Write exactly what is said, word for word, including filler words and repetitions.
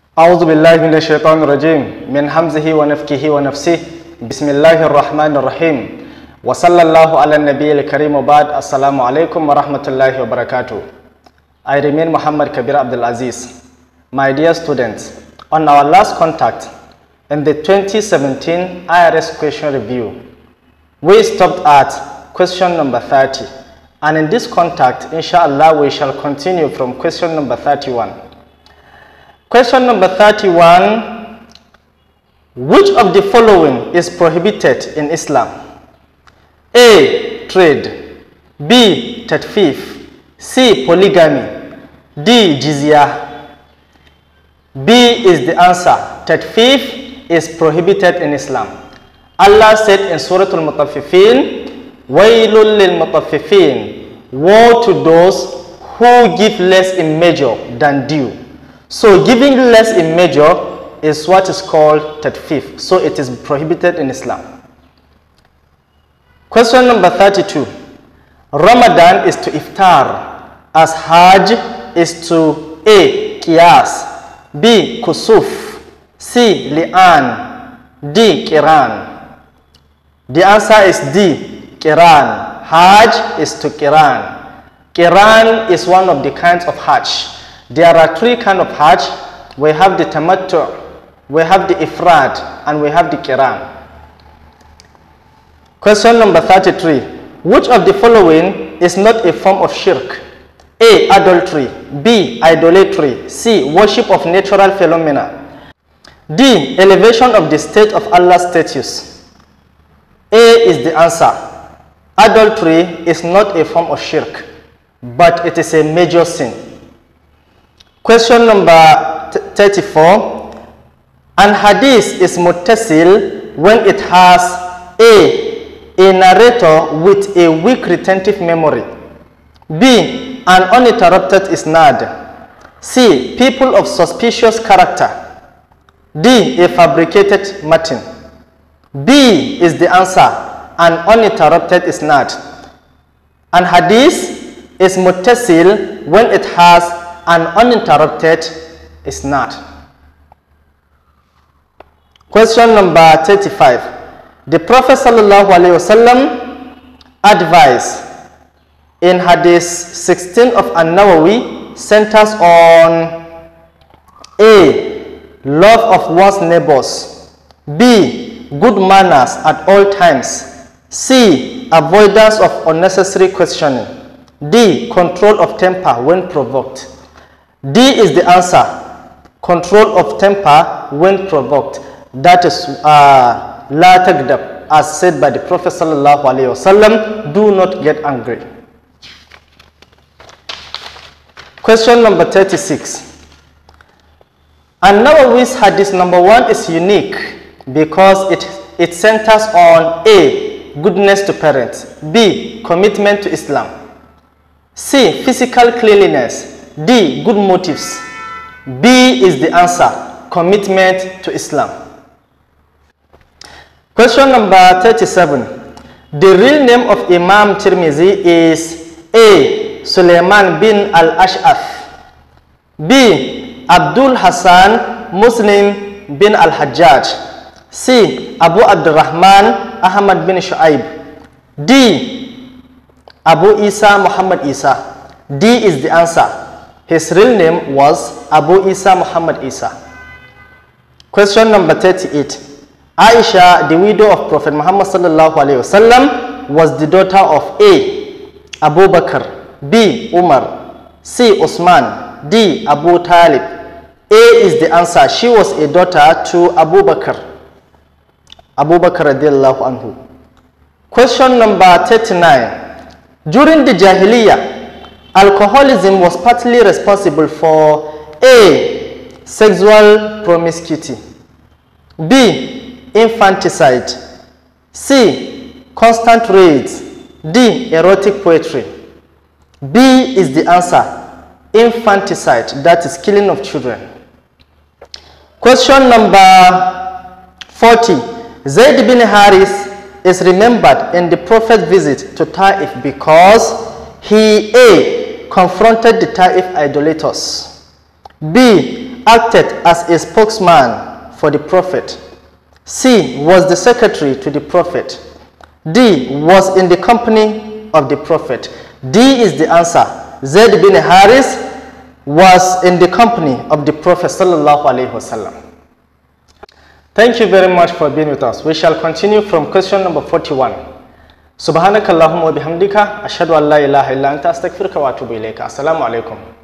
أعوذ بالله من الشيطان الرجيم من همزه ونفكه ونفسه بسم الله الرحمن الرحيم وصلى الله على النبي الكريم وبعد السلام عليكم ورحمة الله وبركاته. I remain Muhammad Kabir Abdul Aziz. My dear students, on our last contact in the twenty seventeen I R S question review, we stopped at question number thirty, and in this contact, inshallah, we shall continue from question number thirty-one. Question number thirty-one, which of the following is prohibited in Islam? A. Trade. B. Tatfif. C. Polygamy. D. Jizya. B is the answer. Tatfif is prohibited in Islam. Allah said in Surah Al-Mutaffifin, Wailul lil-Mutaffifin, woe to those who give less in measure than due. So giving less in measure is what is called tatfif. So it is prohibited in Islam. Question number thirty-two. Ramadan is to iftar as Hajj is to A. Qiyas, B. Kusuf, C. Li'an, D. Qiran. The answer is D. Qiran. Hajj is to Qiran. Qiran is one of the kinds of Hajj. There are three kinds of Hajj. We have the Tamattu, we have the Ifrad, and we have the Qiran. Question number thirty-three. Which of the following is not a form of shirk? A. Adultery. B. Idolatry. C. Worship of natural phenomena. D. Elevation of the state of Allah's status. A is the answer. Adultery is not a form of shirk, but it is a major sin. Question number thirty-four. An hadith is muttasil when it has A. a narrator with a weak retentive memory, B. an uninterrupted isnad, C. people of suspicious character, D. a fabricated matin. B is the answer, an uninterrupted isnad. An hadith is muttasil when it has an uninterrupted isnad. Question number thirty-five. The Prophet sallallahu alaihi wasallam advised in Hadith sixteen of An-Nawawi centers on A. Love of one's neighbors, B. good manners at all times, C. avoidance of unnecessary questioning, D. control of temper when provoked. D is the answer. Control of temper when provoked. That is uh, La tagdab, as said by the Prophet sallallahu alaihi wasallam, do not get angry. Question number thirty-six. An-Nawawi's hadith number one is unique because it, it centers on A. goodness to parents, B. commitment to Islam, C. physical cleanliness, D. good motives. B is the answer, commitment to Islam. Question number thirty-seven. The real name of Imam Tirmizi is A. Sulaiman bin al-Ash'ath, B. Abdul Hassan Muslim bin al-Hajjaj, C. Abu Abdurrahman Ahmad bin Shu'aib, D. Abu Isa Muhammad Isa. D is the answer. His real name was Abu Isa Muhammad Isa. Question number thirty-eight. Aisha, the widow of Prophet Muhammad sallallahu alaihi wasallam, was the daughter of A. Abu Bakr, B. Umar, C. Usman, D. Abu Talib. A is the answer. She was a daughter to Abu Bakr. Abu Bakr radiallahu anhu. Question number thirty-nine. During the Jahiliyyah, alcoholism was partly responsible for A. sexual promiscuity, B. infanticide, C. constant raids, D. erotic poetry. B is the answer, infanticide, that is killing of children. Question number forty. Zayd bin Haris is remembered in the Prophet's visit to Taif because he A. confronted the Taif idolaters, B. B. Acted as a spokesman for the Prophet. C. Was the secretary to the Prophet. D. Was in the company of the Prophet. D is the answer. Zayd bin Haris was in the company of the Prophet sallallahu alaihi wasallam. Thank you very much for being with us. We shall continue from question number forty-one. Subhanakallahumma wa bihamdika ashhadu an la ilaha illa anta astaghfiruka wa atubu ilayka. Assalamu alaikum.